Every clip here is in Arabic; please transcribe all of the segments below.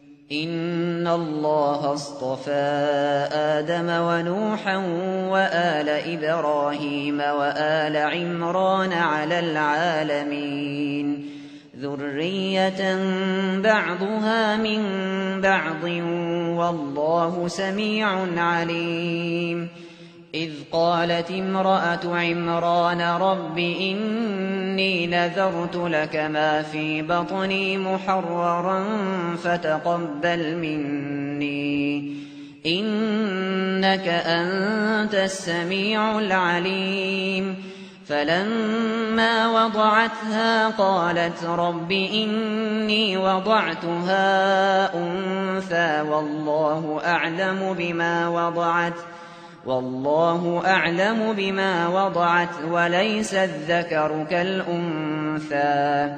إن الله اصطفى آدم ونوحا وآل إبراهيم وآل عمران على العالمين ذرية بعضها من بعض والله سميع عليم. إذ قالت امرأة عمران رب إني نذرت لك ما في بطني محررا فتقبل مني إنك أنت السميع العليم. فلما وضعتها قالت رب إني وضعتها أنثى والله أعلم بما وضعت وليس الذكر كالأنثى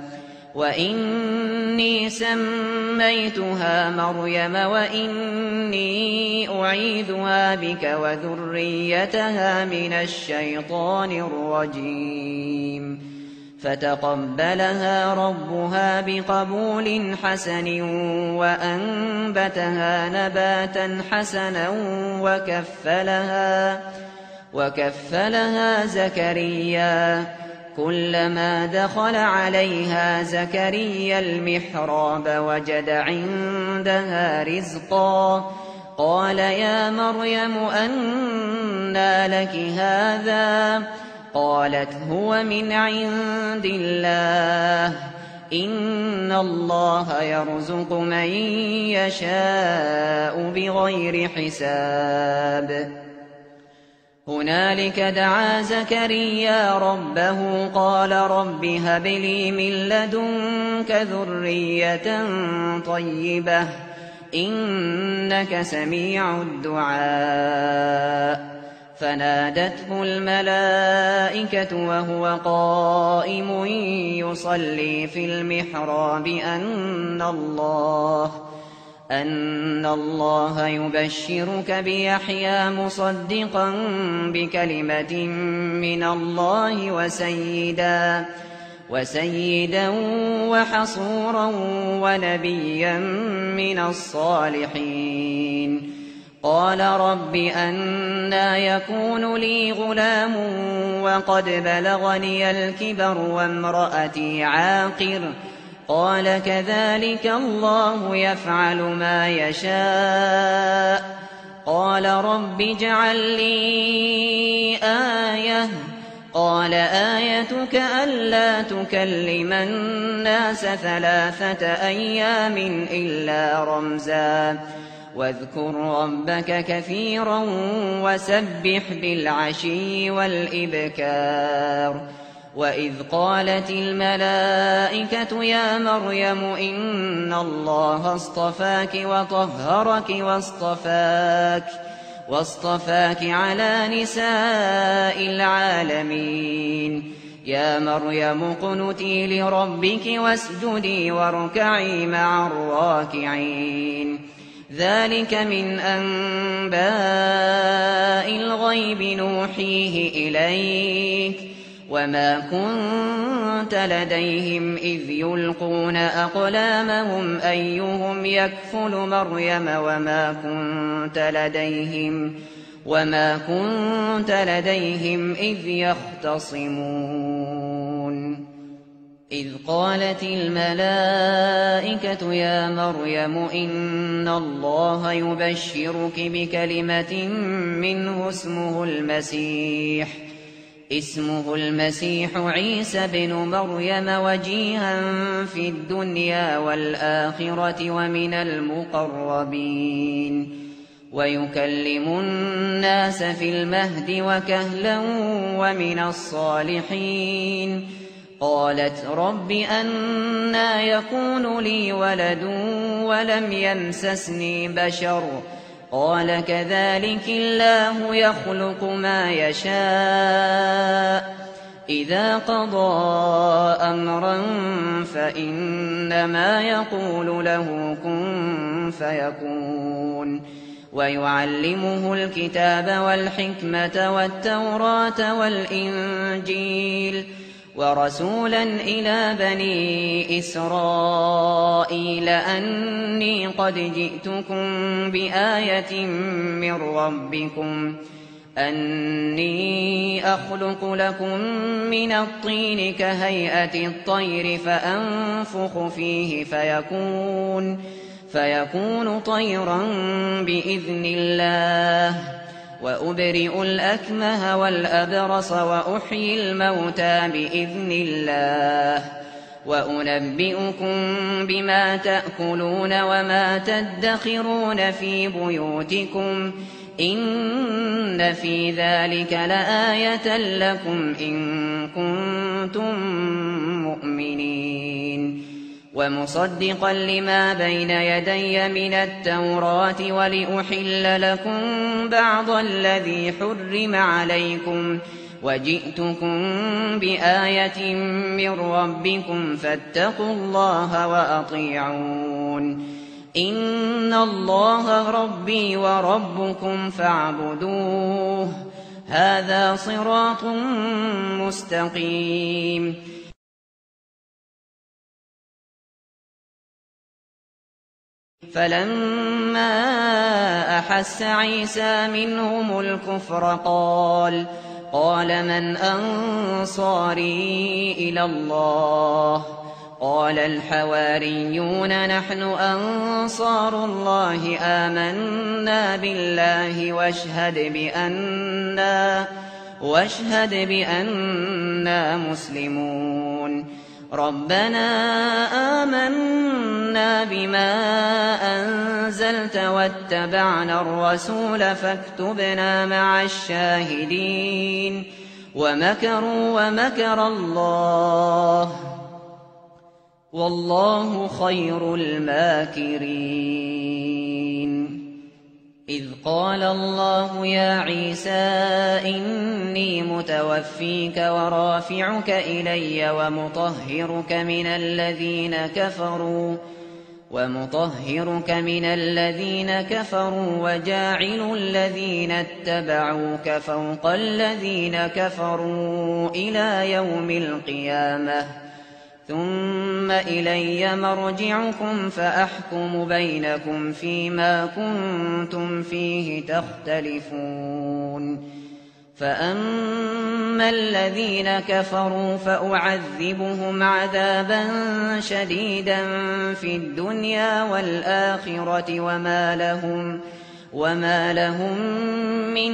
وإني سميتها مريم وإني أعيذها بك وذريتها من الشيطان الرجيم. فتقبلها ربها بقبول حسن وأنبتها نباتا حسنا وكفلها زكريا. كلما دخل عليها زكريا المحراب وجد عندها رزقا قال يا مريم أنى لك هذا؟ قالت هو من عند الله إن الله يرزق من يشاء بغير حساب. هنالك دعا زكريا ربه قال رب هب لي من لدنك ذرية طيبة إنك سميع الدعاء. فنادته الملائكة وهو قائم يصلي في المحراب أن الله يبشرك بيحيى مصدقا بكلمة من الله وسيدا وحصورا ونبيا من الصالحين. قال رب أنى يكون لي غلام وقد بلغني الكبر وامرأتي عاقر؟ قال كذلك الله يفعل ما يشاء. قال رب اجعل لي آية. قال آيتك ألا تكلم الناس 3 أيام إلا رمزا واذكر ربك كثيرا وسبح بالعشي والإبكار. وإذ قالت الملائكة يا مريم إن الله اصطفاك وطهرك واصطفاك على نساء العالمين. يا مريم اقنتي لربك واسجدي واركعي مع الراكعين. ذلك من أنباء الغيب نوحيه إليك وما كنت لديهم إذ يلقون أقلامهم أيهم يكفل مريم وما كنت لديهم إذ يختصمون. إذ قالت الملائكة يا مريم إن الله يبشرك بكلمة منه اسمه المسيح عيسى بن مريم وجيها في الدنيا والآخرة ومن المقربين ويكلم الناس في المهد وكهلا ومن الصالحين. قالت رب أنى يكون لي ولد ولم يمسسني بشر؟ قال كذلك الله يخلق ما يشاء إذا قضى أمرا فإنما يقول له كن فيكون. ويعلمه الكتاب والحكمة والتوراة والإنجيل ورسولا إلى بني إسرائيل أني قد جئتكم بآية من ربكم أني أخلق لكم من الطين كهيئة الطير فأنفخ فيه فيكون طيرا بإذن الله وأبرئ الأكمه والأبرص وأحيي الموتى بإذن الله وأنبئكم بما تأكلون وما تدخرون في بيوتكم إن في ذلك لآية لكم إن كنتم مؤمنين ومصدقا لما بين يدي من التوراة ولأحل لكم بعض الذي حرم عليكم وجئتكم بآية من ربكم فاتقوا الله وأطيعون إن الله ربي وربكم فاعبدوه هذا صراط مستقيم فلما أحس عيسى منهم الكفر قال من أنصاري إلى الله قال الحواريون نحن أنصار الله آمنا بالله واشهد بأننا مسلمون ربنا آمنا بما أنزلت واتبعنا الرسول فاكتبنا مع الشاهدين ومكروا ومكر الله والله خير الماكرين إذ قال الله يا عيسى إني متوفيك ورافعك إلي ومطهرك من الذين كفروا وجاعل الذين اتبعوك فوق الذين كفروا إلى يوم القيامة ثم إلي مرجعكم فأحكم بينكم فيما كنتم فيه تختلفون فأما الذين كفروا فأعذبهم عذابا شديدا في الدنيا والآخرة وما لهم من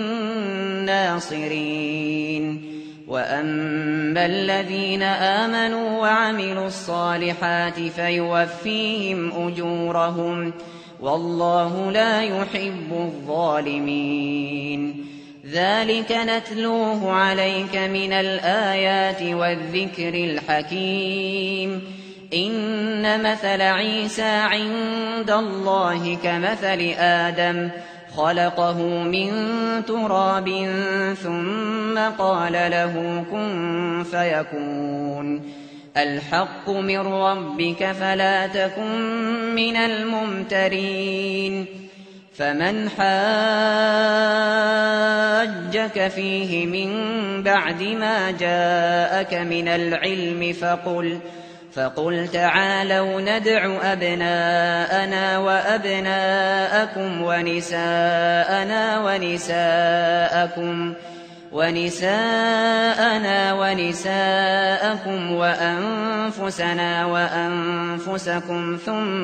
ناصرين وأما الذين آمنوا وعملوا الصالحات فيوفيهم أجورهم والله لا يحب الظالمين ذلك نتلوه عليك من الآيات والذكر الحكيم إن مثل عيسى عند الله كمثل آدم خلقه من تراب ثم قال له كن فيكون الحق من ربك فلا تكن من الممترين فمن حاجك فيه من بعد ما جاءك من العلم فقل تعالوا ندع أبناءنا وأبناءكم ونساءنا ونساءكم وأنفسنا وأنفسكم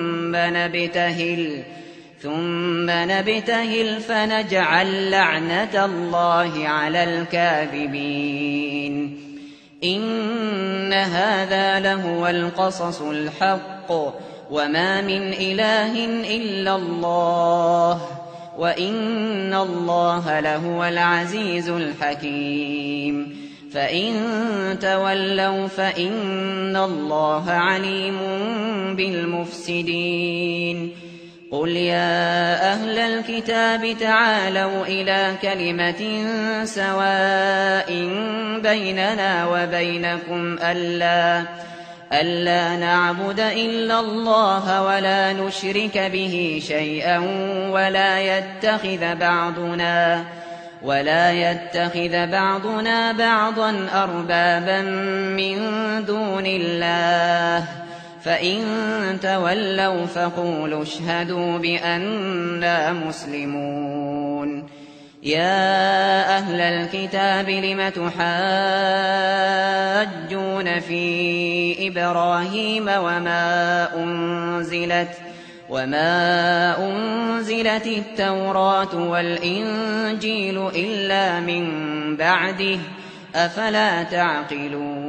ثم نبتهل فنجعل لعنة الله على الكاذبين إن هذا لهو القصص الحق وما من إله إلا الله وإن الله لهو العزيز الحكيم فإن تولوا فإن الله عليم بالمفسدين قل يا أهل الكتاب تعالوا إلى كلمة سواء بيننا وبينكم ألا نعبد إلا الله ولا نشرك به شيئا ولا يتخذ بعضنا بعضا أربابا من دون الله فإن تولوا فقولوا اشهدوا بأننا مسلمون يا أهل الكتاب لم تحاجون في إبراهيم وما أنزلت التوراة والإنجيل إلا من بعده أفلا تعقلون